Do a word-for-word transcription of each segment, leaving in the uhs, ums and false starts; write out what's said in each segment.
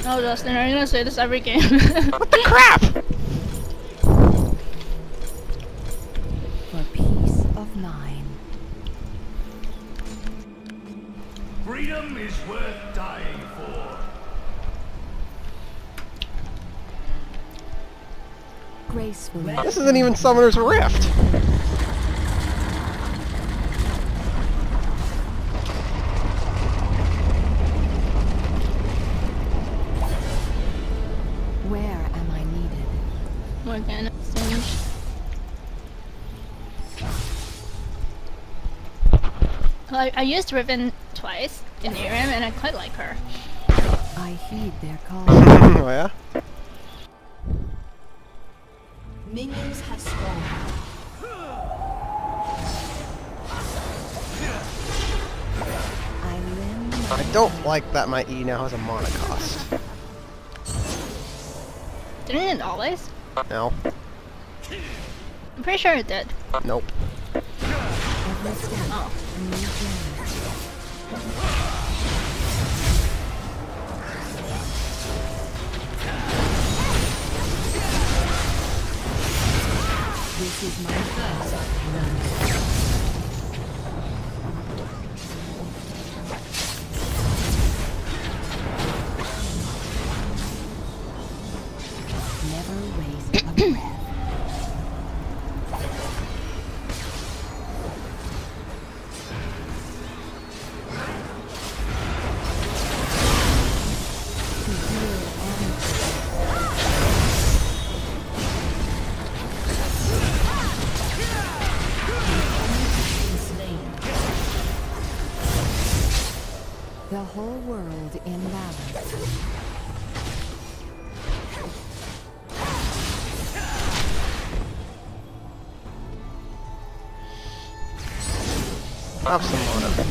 Oh, Justin, are you gonna say this every game? What the crap? For peace of mind. Freedom is worth dying for. Gracefully. This isn't even Summoner's Rift. Where am I needed? Morgana Singe. Well, I, I used Riven twice in ARAM and I quite like her. I heed their call. Oh yeah? Minions have spawned. I lend I don't like that my E now has a mana cost. Didn't it always? No. I'm pretty sure it did. Nope. every step. Oh. A new journey. This is my first. Never waste a breath. The whole world in balance. Have some mana.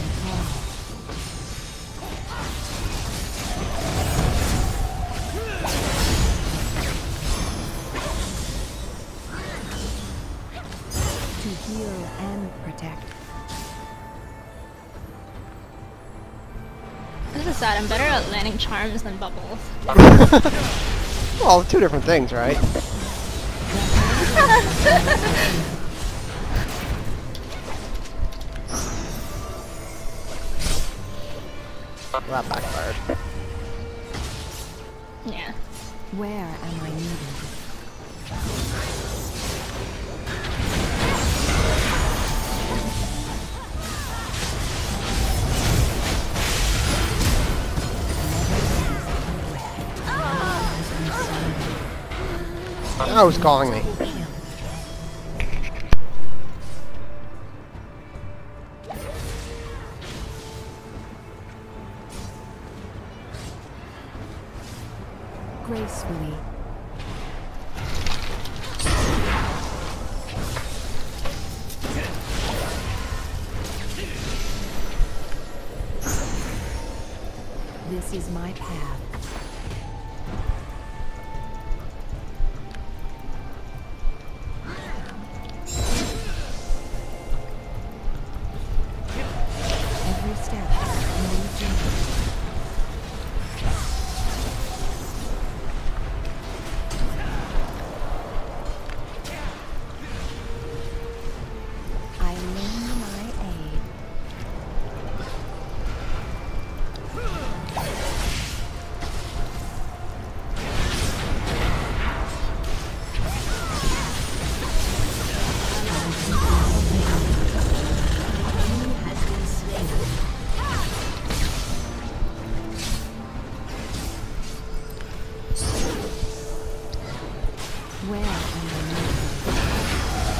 To heal and protect. This is sad. I'm better at landing charms than bubbles. Well, two different things, right? That backfired. Yeah. Where am I needed? Oh, who's calling me? Gracefully. This is my path. Every step, a new journey. I lend my aid. Where am I needed?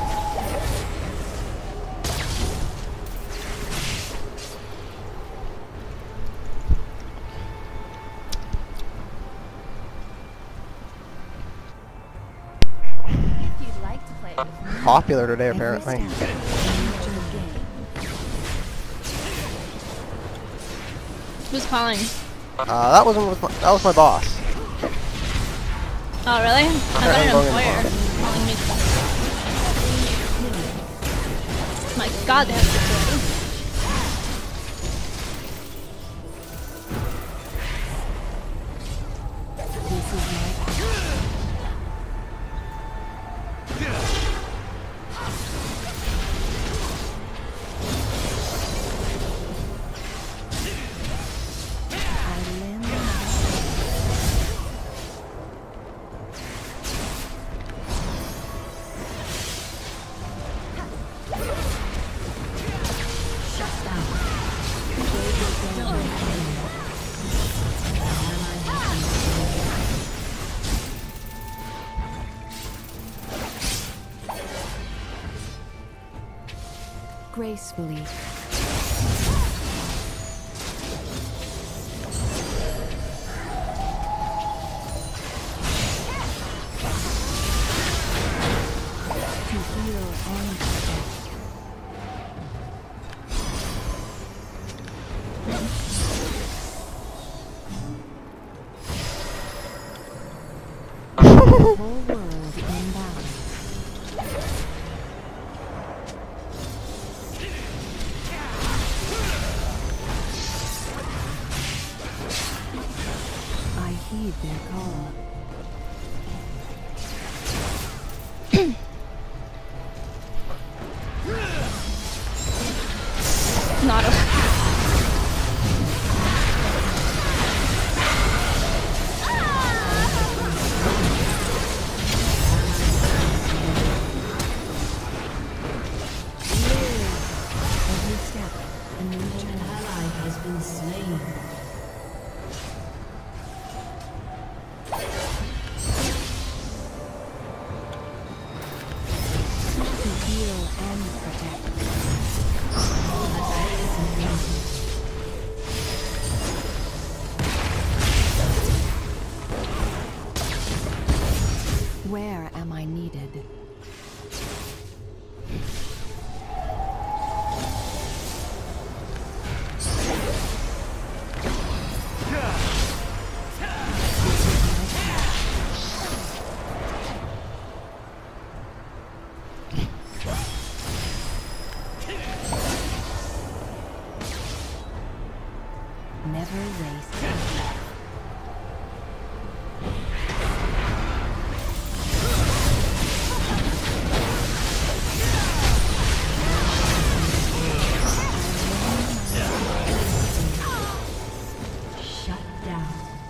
If you'd like to play with me, Popular today, Every apparently. step, a new journey. Who's calling? Uh, that wasn't with my, that was my boss. Oh, really? I got an I'm going in employer boss. calling me. My god, they have security. Gracefully. To heal and protect. The whole world in balance. I heed their call. Not a Every step, a new An ally has been slain. to heal and protect. Where am I needed? Never waste. Shut down.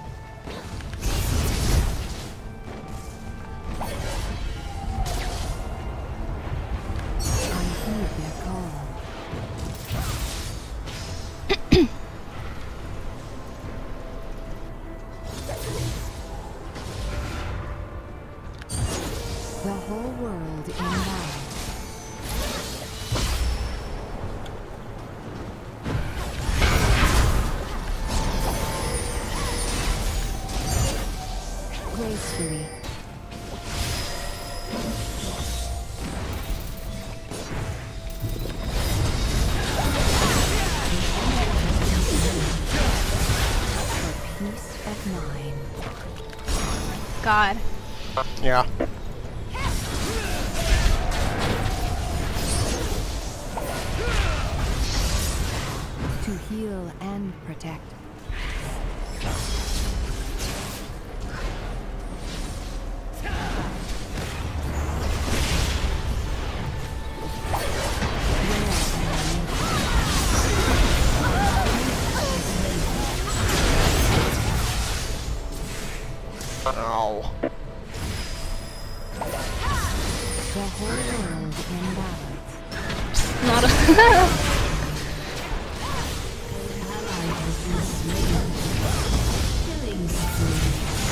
I heed their call. The whole world in balance. Gracefully. For peace of mind. god. Yeah. To heal and protect. Ow. The whole world in balance. Not a Ally has been slain. Killing spree.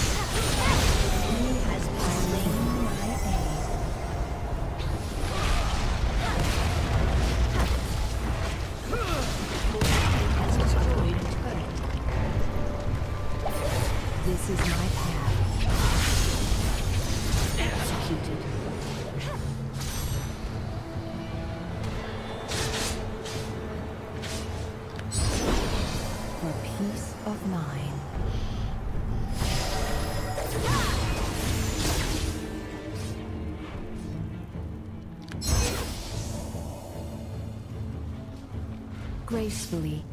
He has been slain. My aid. Has destroyed a turret. This is my path. Executed. For peace of mind. Gracefully.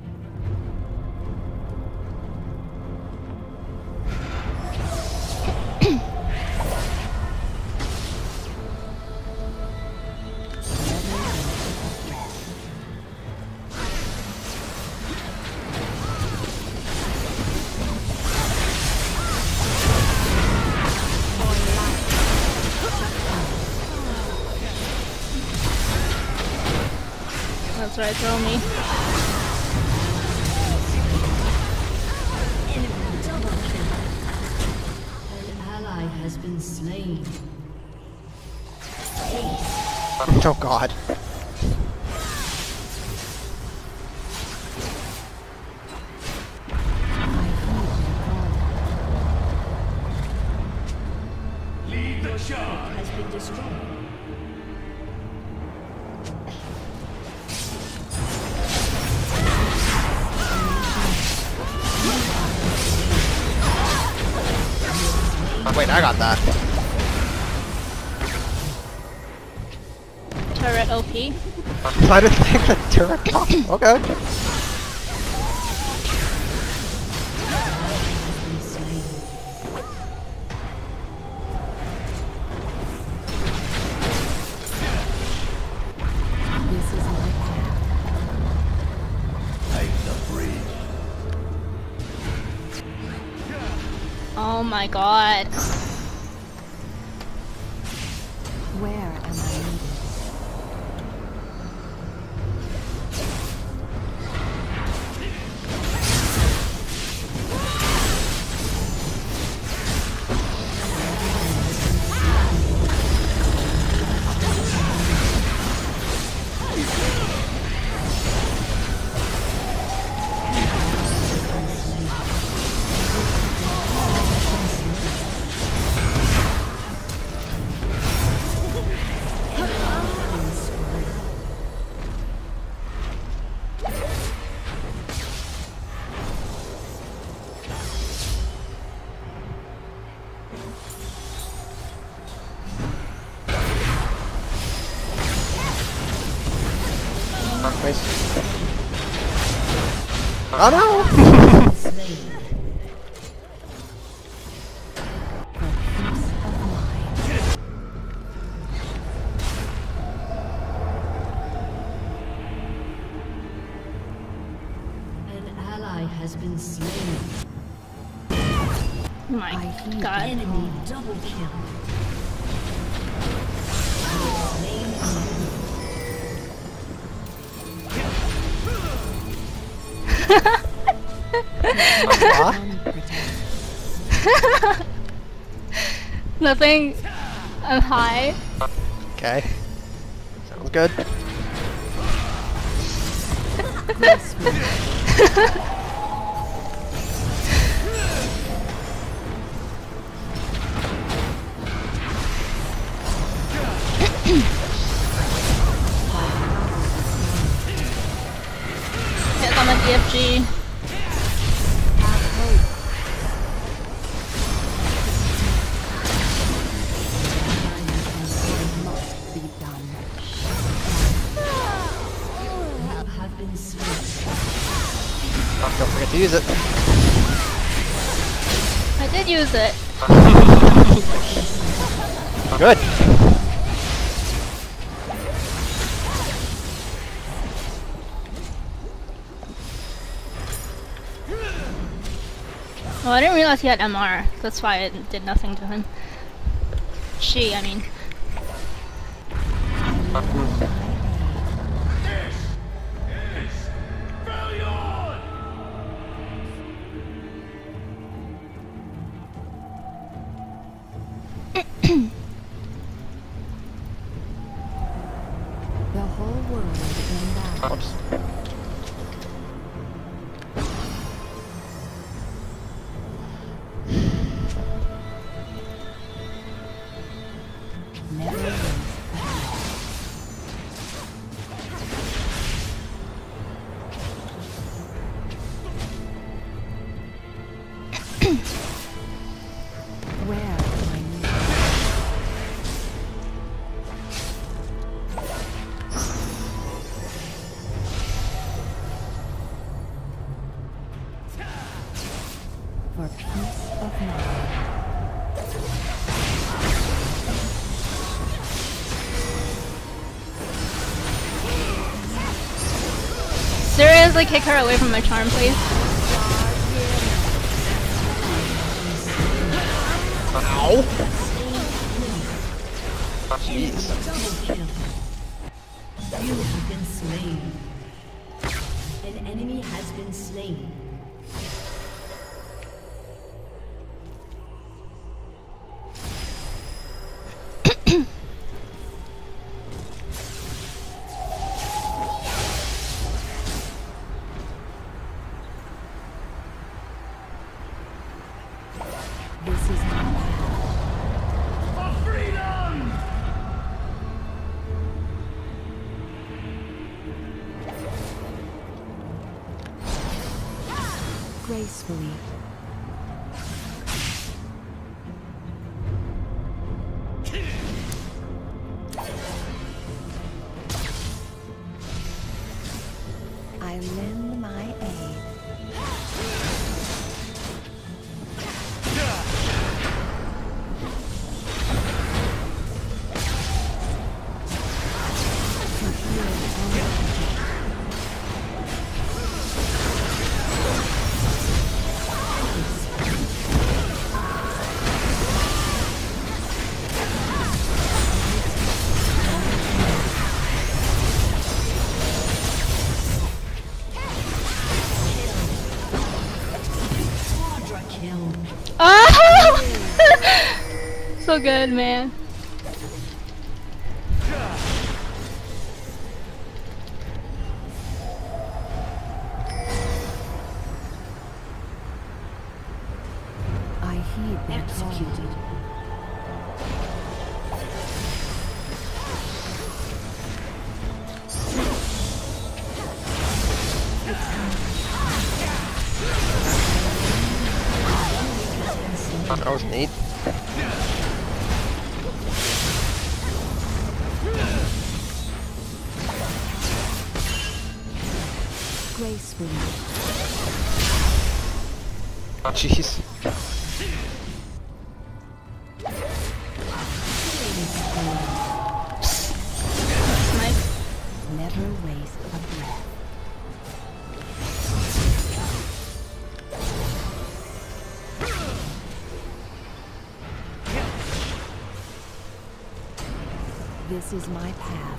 That's right, throw me. Double kill. An ally has been slain. Oh god. destroyed. Wait, I got that. Turret O P. I didn't think the turret popped. Okay. This is my path. Take the bridge. Oh my god. Where am I needed? Nice. Oh no! An ally has been slain. Oh my god. Enemy double kill. Slain enemy. Huh? Nothing. I'm high. Okay. Sounds good. Hit on the D F G. Must be done. You have been slain. Don't forget to use it. I did use it. Good. Oh, I didn't realize he had M R. That's why it did nothing to him. She, I mean. Valiant! The whole world in that. Oops. Never is. Where am I needed? For peace of mind. Seriously, kick her away from my charm, please. Ow! Jeez. Double kill. You have been slain. An enemy has been slain. This is my path. For freedom! gracefully. I lend my aid. Oh! So good, man. I heed their Executed. That was neat. gracefully. Jeez. Nice. Never waste a breath. This is my path.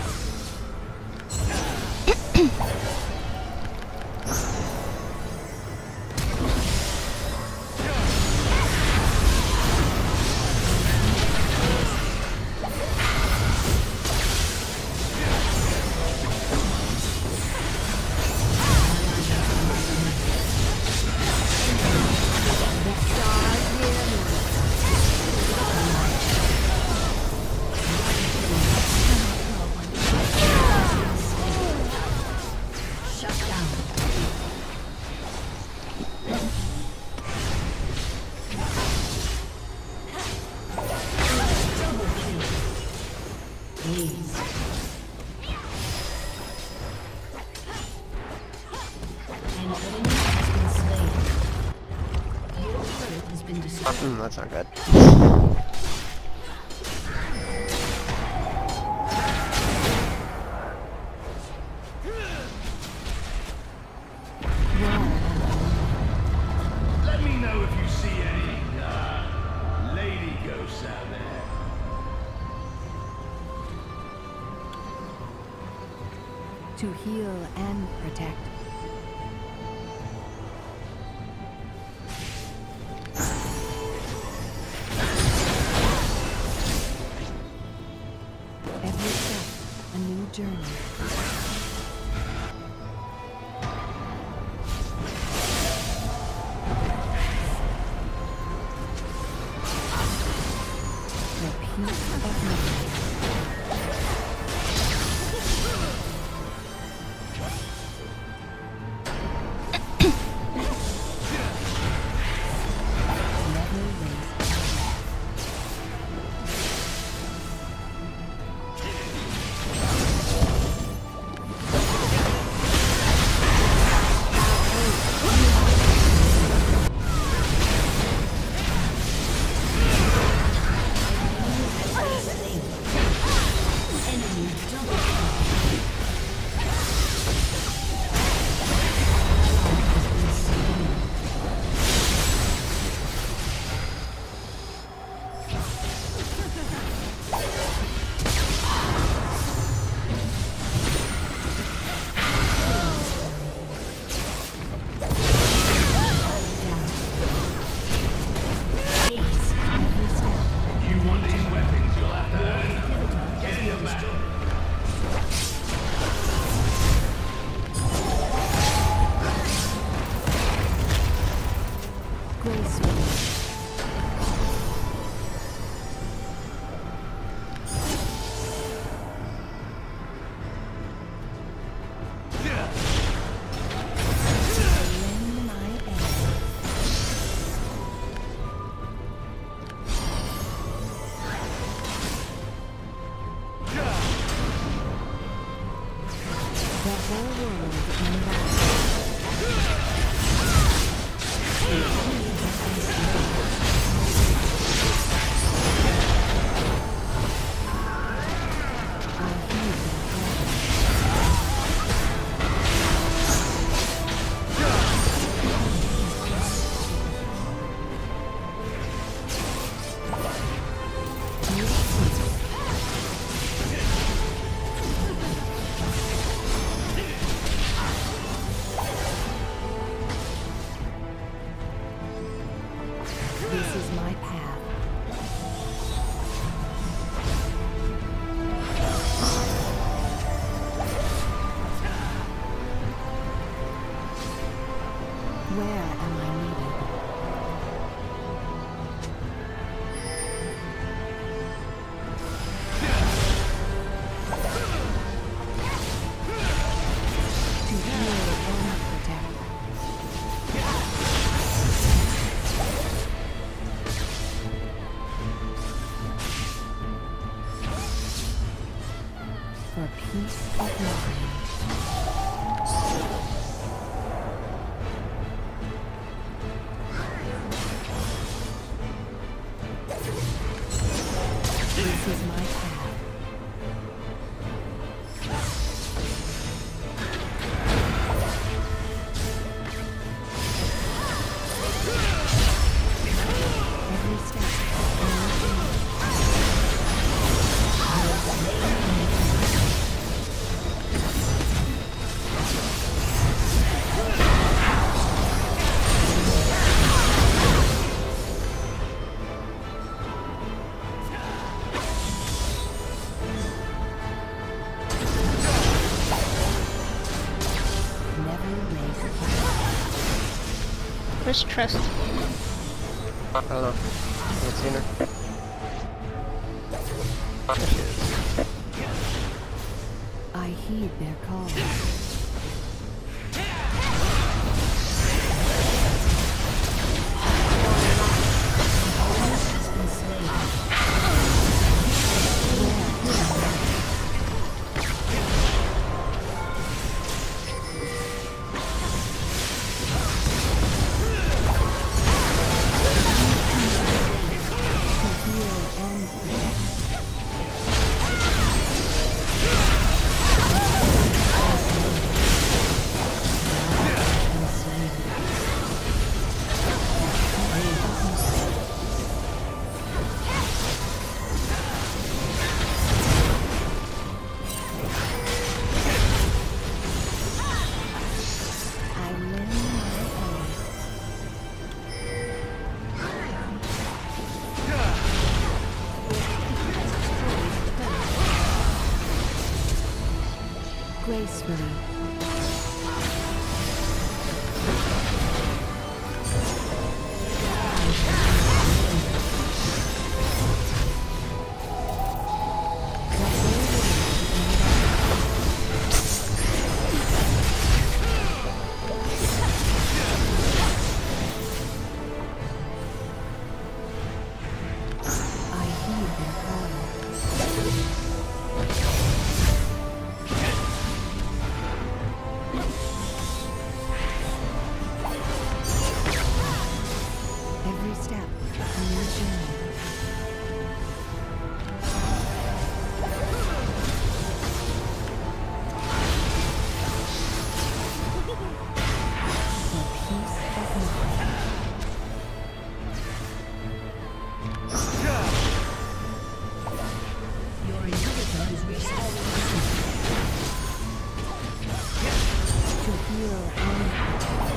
Mm, that's not good. Let me know if you see any uh, lady ghosts out there. To heal and protect. Every step, a new journey. The peace of mind. Never waste a breath. You want these weapons, you'll have to earn them. Get in the back. Gracefully. Lend my aid. my path. Where am I needed? To heal and protect. For peace of mind. This is my path. Every step. Never raise a Where's Trust? I don't know. I haven't seen her. There she is. I heed their call. Gracefully. I heed their call. Every step on your journey. For peace of mind. Your inhibitor is restoring. To heal and protect.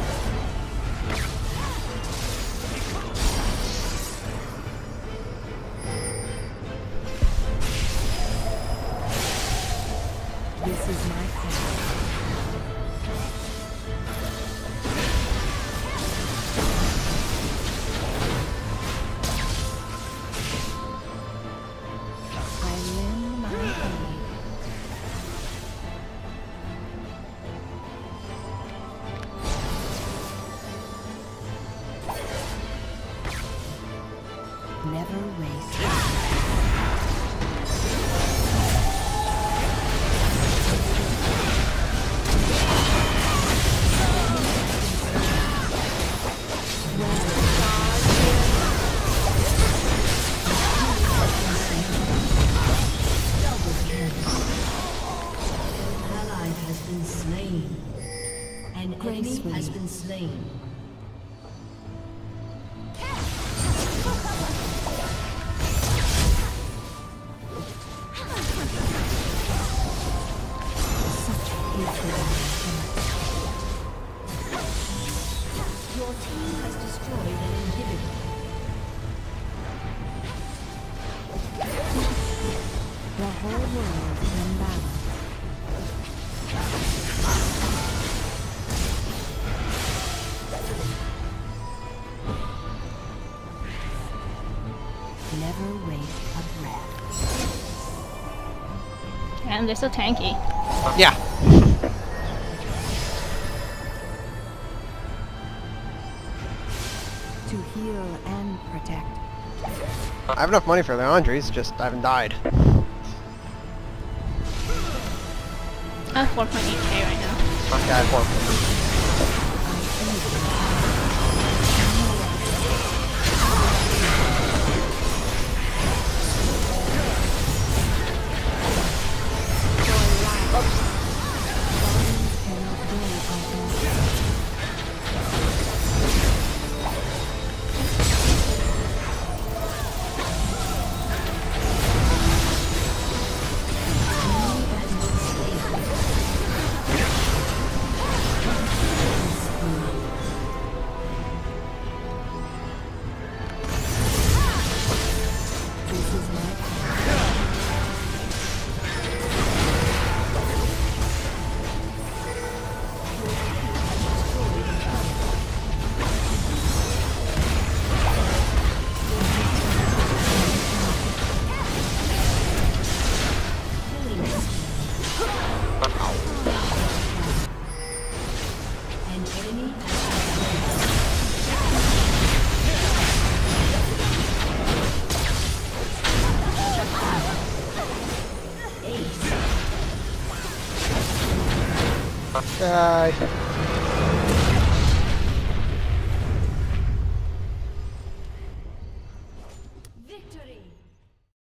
This is my path. I lend my aid. Never waste. Ally has been slain. An enemy Gracefully. has been slain. Such hatred. Your team has destroyed an inhibitor. never waste a breath. And they're so tanky. Yeah. To heal and protect. I have enough money for the laundries, just I haven't died. I have four point eight K right now. Okay, I have four. Die.